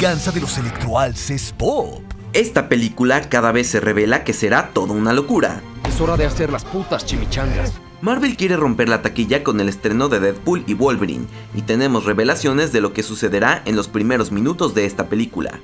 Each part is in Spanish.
venganza de los electroalces pop. Esta película cada vez se revela que será toda una locura. Es hora de hacer las putas chimichangas. Marvel quiere romper la taquilla con el estreno de Deadpool y Wolverine, y tenemos revelaciones de lo que sucederá en los primeros minutos de esta película.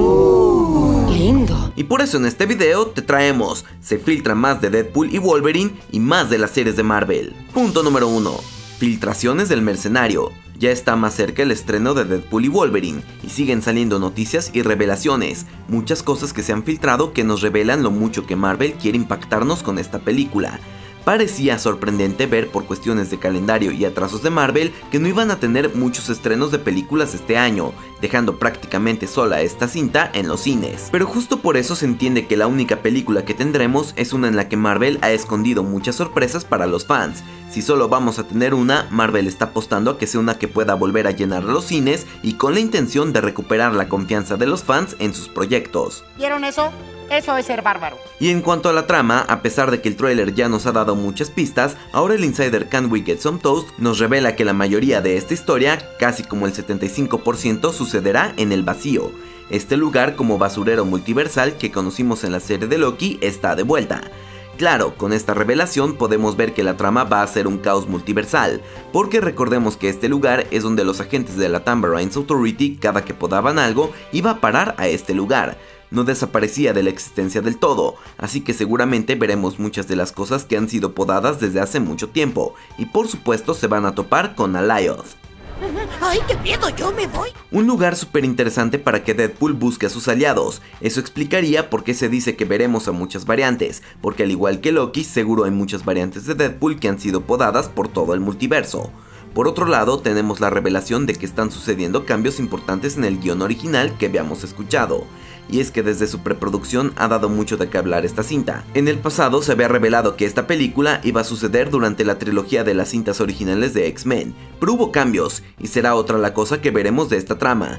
Lindo. Y por eso en este video te traemos, se filtra más de Deadpool y Wolverine y más de las series de Marvel. Punto número 1. Filtraciones del mercenario. Ya está más cerca el estreno de Deadpool y Wolverine, y siguen saliendo noticias y revelaciones, muchas cosas que se han filtrado que nos revelan lo mucho que Marvel quiere impactarnos con esta película. Parecía sorprendente ver por cuestiones de calendario y atrasos de Marvel que no iban a tener muchos estrenos de películas este año, dejando prácticamente sola esta cinta en los cines. Pero justo por eso se entiende que la única película que tendremos es una en la que Marvel ha escondido muchas sorpresas para los fans. Si solo vamos a tener una, Marvel está apostando a que sea una que pueda volver a llenar los cines y con la intención de recuperar la confianza de los fans en sus proyectos. ¿Vieron eso? Eso es ser bárbaro. Y en cuanto a la trama, a pesar de que el tráiler ya nos ha dado muchas pistas, ahora el insider Can We Get Some Toast nos revela que la mayoría de esta historia, casi como el 75%, sucederá en el vacío. Este lugar como basurero multiversal que conocimos en la serie de Loki está de vuelta. Claro, con esta revelación podemos ver que la trama va a ser un caos multiversal, porque recordemos que este lugar es donde los agentes de la Tambarines Authority, cada que podaban algo, iba a parar a este lugar. No desaparecía de la existencia del todo, así que seguramente veremos muchas de las cosas que han sido podadas desde hace mucho tiempo, y por supuesto se van a topar con Alioth. ¡Ay, qué miedo! ¡Yo me voy! Un lugar súper interesante para que Deadpool busque a sus aliados. Eso explicaría por qué se dice que veremos a muchas variantes, porque al igual que Loki, seguro hay muchas variantes de Deadpool que han sido podadas por todo el multiverso. Por otro lado, tenemos la revelación de que están sucediendo cambios importantes en el guión original que habíamos escuchado. Y es que desde su preproducción ha dado mucho de qué hablar esta cinta. En el pasado se había revelado que esta película iba a suceder durante la trilogía de las cintas originales de X-Men, pero hubo cambios, y será otra la cosa que veremos de esta trama.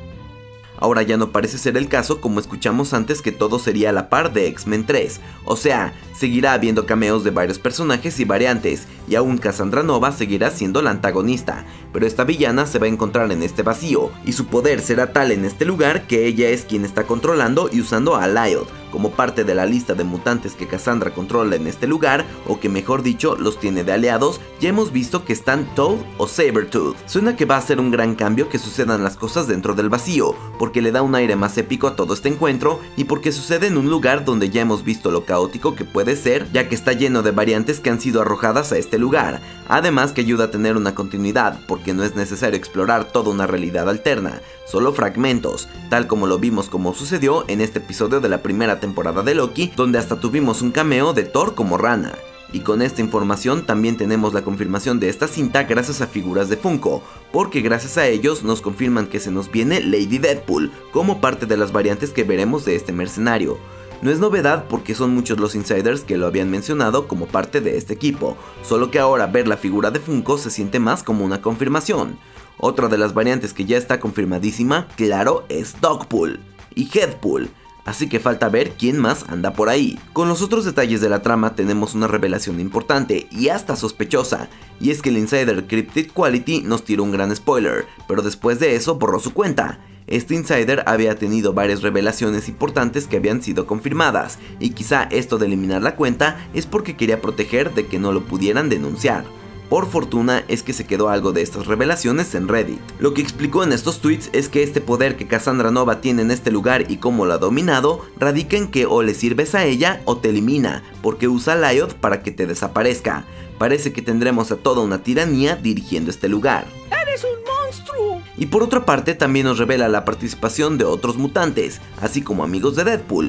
Ahora ya no parece ser el caso, como escuchamos antes que todo sería a la par de X-Men 3, o sea, seguirá habiendo cameos de varios personajes y variantes, y aún Cassandra Nova seguirá siendo la antagonista, pero esta villana se va a encontrar en este vacío, y su poder será tal en este lugar que ella es quien está controlando y usando a Alioth, como parte de la lista de mutantes que Cassandra controla en este lugar, o que mejor dicho, los tiene de aliados. Ya hemos visto que están Toad o Sabretooth. Suena que va a ser un gran cambio que sucedan las cosas dentro del vacío, porque le da un aire más épico a todo este encuentro, y porque sucede en un lugar donde ya hemos visto lo caótico que puede ser, ya que está lleno de variantes que han sido arrojadas a este lugar. Además que ayuda a tener una continuidad, porque no es necesario explorar toda una realidad alterna, solo fragmentos, tal como lo vimos como sucedió en este episodio de la primera temporada de Loki, donde hasta tuvimos un cameo de Thor como rana. Y con esta información también tenemos la confirmación de esta cinta gracias a figuras de Funko, porque gracias a ellos nos confirman que se nos viene Lady Deadpool como parte de las variantes que veremos de este mercenario. No es novedad porque son muchos los insiders que lo habían mencionado como parte de este equipo, solo que ahora ver la figura de Funko se siente más como una confirmación. Otra de las variantes que ya está confirmadísima, claro, es Dogpool y Headpool. Así que falta ver quién más anda por ahí. Con los otros detalles de la trama tenemos una revelación importante y hasta sospechosa, y es que el insider Cryptid Quality nos tiró un gran spoiler, pero después de eso borró su cuenta. Este insider había tenido varias revelaciones importantes que habían sido confirmadas, y quizá esto de eliminar la cuenta es porque quería proteger de que no lo pudieran denunciar. Por fortuna es que se quedó algo de estas revelaciones en Reddit. Lo que explicó en estos tweets es que este poder que Cassandra Nova tiene en este lugar y cómo lo ha dominado, radica en que o le sirves a ella o te elimina, porque usa a Alioth para que te desaparezca. Parece que tendremos a toda una tiranía dirigiendo este lugar. ¡Eres un monstruo! Y por otra parte también nos revela la participación de otros mutantes, así como amigos de Deadpool.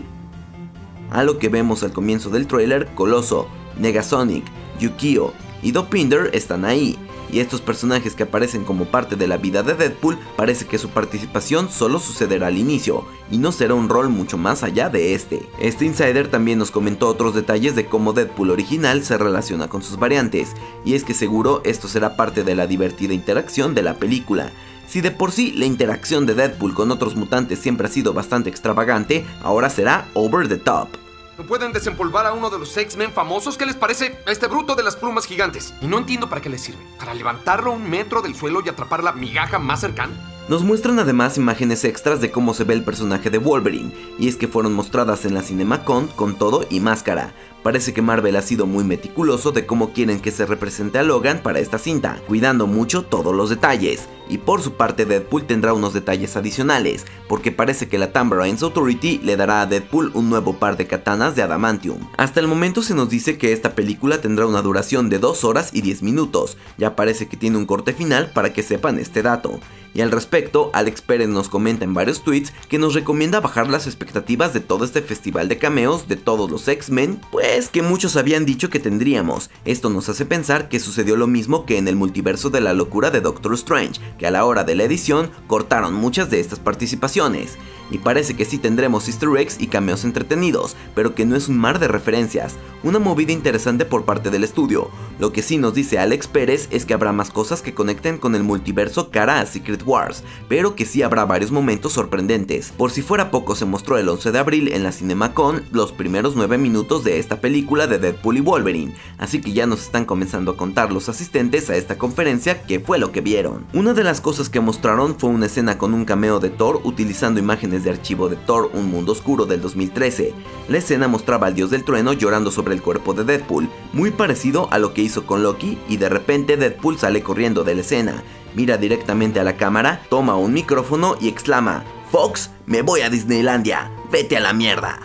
A lo que vemos al comienzo del tráiler, Colosso, Negasonic, Yukio y Dopinder están ahí, y estos personajes que aparecen como parte de la vida de Deadpool parece que su participación solo sucederá al inicio, y no será un rol mucho más allá de este. Este insider también nos comentó otros detalles de cómo Deadpool original se relaciona con sus variantes, y es que seguro esto será parte de la divertida interacción de la película. Si de por sí la interacción de Deadpool con otros mutantes siempre ha sido bastante extravagante, ahora será over the top. ¿No pueden desempolvar a uno de los X-Men famosos? ¿Qué les parece a este bruto de las plumas gigantes? Y no entiendo para qué les sirve. ¿Para levantarlo 1 metro del suelo y atrapar la migaja más cercana? Nos muestran además imágenes extras de cómo se ve el personaje de Wolverine, y es que fueron mostradas en la CinemaCon con todo y máscara. Parece que Marvel ha sido muy meticuloso de cómo quieren que se represente a Logan para esta cinta, cuidando mucho todos los detalles. Y por su parte Deadpool tendrá unos detalles adicionales, porque parece que la Tambourine Authority le dará a Deadpool un nuevo par de katanas de adamantium. Hasta el momento se nos dice que esta película tendrá una duración de 2 horas y 10 minutos, ya parece que tiene un corte final para que sepan este dato. Y al respecto, Alex Pérez nos comenta en varios tweets que nos recomienda bajar las expectativas de todo este festival de cameos de todos los X-Men, pues que muchos habían dicho que tendríamos. Esto nos hace pensar que sucedió lo mismo que en el multiverso de la locura de Doctor Strange, que a la hora de la edición cortaron muchas de estas participaciones. Y parece que sí tendremos easter eggs y cameos entretenidos, pero que no es un mar de referencias. Una movida interesante por parte del estudio. Lo que sí nos dice Alex Pérez es que habrá más cosas que conecten con el multiverso cara a Secret Wars, pero que sí habrá varios momentos sorprendentes. Por si fuera poco, se mostró el 11 de abril en la CinemaCon los primeros 9 minutos de esta película de Deadpool y Wolverine, así que ya nos están comenzando a contar los asistentes a esta conferencia qué fue lo que vieron. Una de las cosas que mostraron fue una escena con un cameo de Thor utilizando imágenes de archivo de Thor: Un Mundo Oscuro del 2013. La escena mostraba al dios del trueno llorando sobre el cuerpo de Deadpool, muy parecido a lo que hizo con Loki, y de repente Deadpool sale corriendo de la escena, mira directamente a la cámara, toma un micrófono y exclama: "Fox, me voy a Disneylandia, vete a la mierda".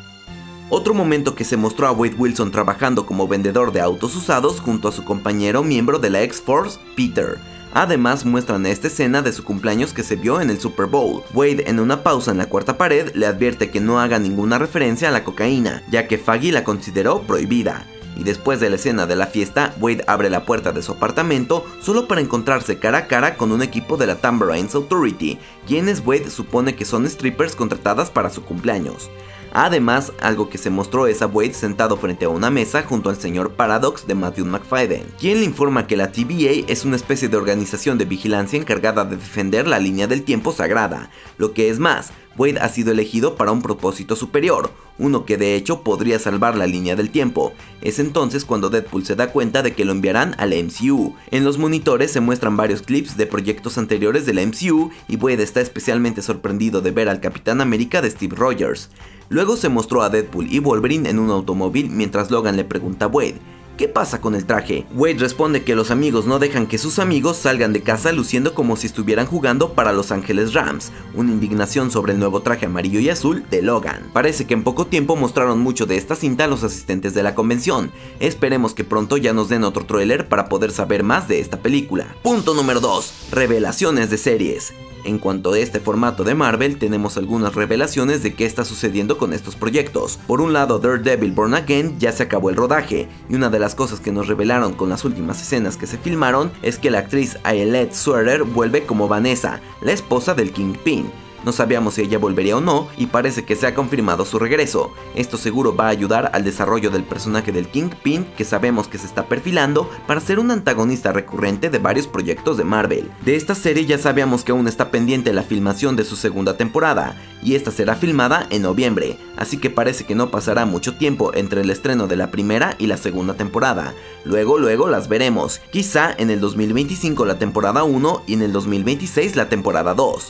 Otro momento que se mostró a Wade Wilson trabajando como vendedor de autos usados junto a su compañero miembro de la X-Force, Peter. Además muestran esta escena de su cumpleaños que se vio en el Super Bowl. Wade, en una pausa en la cuarta pared, le advierte que no haga ninguna referencia a la cocaína, ya que Faggy la consideró prohibida. Y después de la escena de la fiesta, Wade abre la puerta de su apartamento solo para encontrarse cara a cara con un equipo de la Tambourine Authority, quienes Wade supone que son strippers contratadas para su cumpleaños. Además, algo que se mostró es a Wade sentado frente a una mesa junto al señor Paradox de Matthew McFadden, quien le informa que la TVA es una especie de organización de vigilancia encargada de defender la línea del tiempo sagrada. Lo que es más, Wade ha sido elegido para un propósito superior, uno que de hecho podría salvar la línea del tiempo. Es entonces cuando Deadpool se da cuenta de que lo enviarán a la MCU. En los monitores se muestran varios clips de proyectos anteriores de la MCU y Wade está especialmente sorprendido de ver al Capitán América de Steve Rogers. Luego se mostró a Deadpool y Wolverine en un automóvil mientras Logan le pregunta a Wade: ¿qué pasa con el traje? Wade responde que los amigos no dejan que sus amigos salgan de casa luciendo como si estuvieran jugando para Los Ángeles Rams, una indignación sobre el nuevo traje amarillo y azul de Logan. Parece que en poco tiempo mostraron mucho de esta cinta a los asistentes de la convención. Esperemos que pronto ya nos den otro tráiler para poder saber más de esta película. Punto número 2. Revelaciones de series. En cuanto a este formato de Marvel, tenemos algunas revelaciones de qué está sucediendo con estos proyectos. Por un lado, Daredevil Born Again ya se acabó el rodaje, y una de las cosas que nos revelaron con las últimas escenas que se filmaron es que la actriz Ayelet Swearer vuelve como Vanessa, la esposa del Kingpin. No sabíamos si ella volvería o no, y parece que se ha confirmado su regreso. Esto seguro va a ayudar al desarrollo del personaje del Kingpin, que sabemos que se está perfilando para ser un antagonista recurrente de varios proyectos de Marvel. De esta serie ya sabíamos que aún está pendiente la filmación de su segunda temporada, y esta será filmada en noviembre, así que parece que no pasará mucho tiempo entre el estreno de la primera y la segunda temporada. Luego las veremos, quizá en el 2025 la temporada 1 y en el 2026 la temporada 2.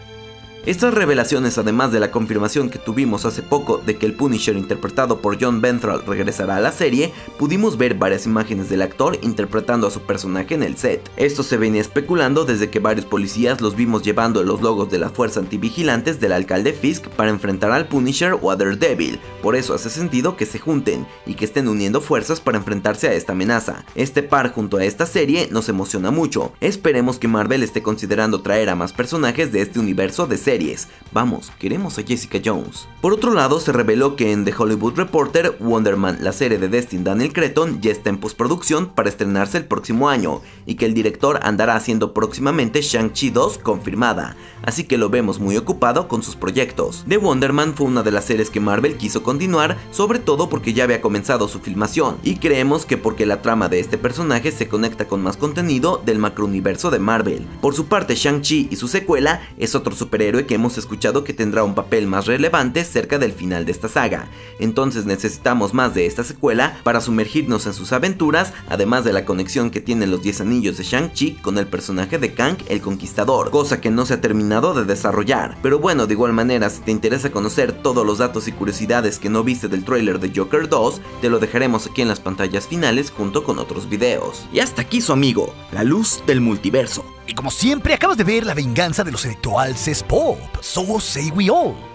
Estas revelaciones, además de la confirmación que tuvimos hace poco de que el Punisher interpretado por John Bernthal regresará a la serie, pudimos ver varias imágenes del actor interpretando a su personaje en el set. Esto se venía especulando desde que varios policías los vimos llevando los logos de la fuerza antivigilantes del alcalde Fisk para enfrentar al Punisher o a Daredevil. Por eso hace sentido que se junten y que estén uniendo fuerzas para enfrentarse a esta amenaza. Este par junto a esta serie nos emociona mucho. Esperemos que Marvel esté considerando traer a más personajes de este universo de series. Vamos, queremos a Jessica Jones. Por otro lado, se reveló que en The Hollywood Reporter, Wonder Man, la serie de Destin Daniel Cretton, ya está en postproducción para estrenarse el próximo año, y que el director andará haciendo próximamente Shang-Chi 2 confirmada, así que lo vemos muy ocupado con sus proyectos. The Wonder Man fue una de las series que Marvel quiso continuar, sobre todo porque ya había comenzado su filmación, y creemos que porque la trama de este personaje se conecta con más contenido del macrouniverso de Marvel. Por su parte, Shang-Chi y su secuela es otro superhéroe de que hemos escuchado que tendrá un papel más relevante cerca del final de esta saga. Entonces necesitamos más de esta secuela para sumergirnos en sus aventuras, además de la conexión que tienen los 10 anillos de Shang-Chi con el personaje de Kang el Conquistador, cosa que no se ha terminado de desarrollar. Pero bueno, de igual manera, si te interesa conocer todos los datos y curiosidades que no viste del tráiler de Joker 2, te lo dejaremos aquí en las pantallas finales junto con otros videos. Y hasta aquí su amigo, la luz del multiverso. Y como siempre, acabas de ver la venganza de los Electroals es Pop. So say we all.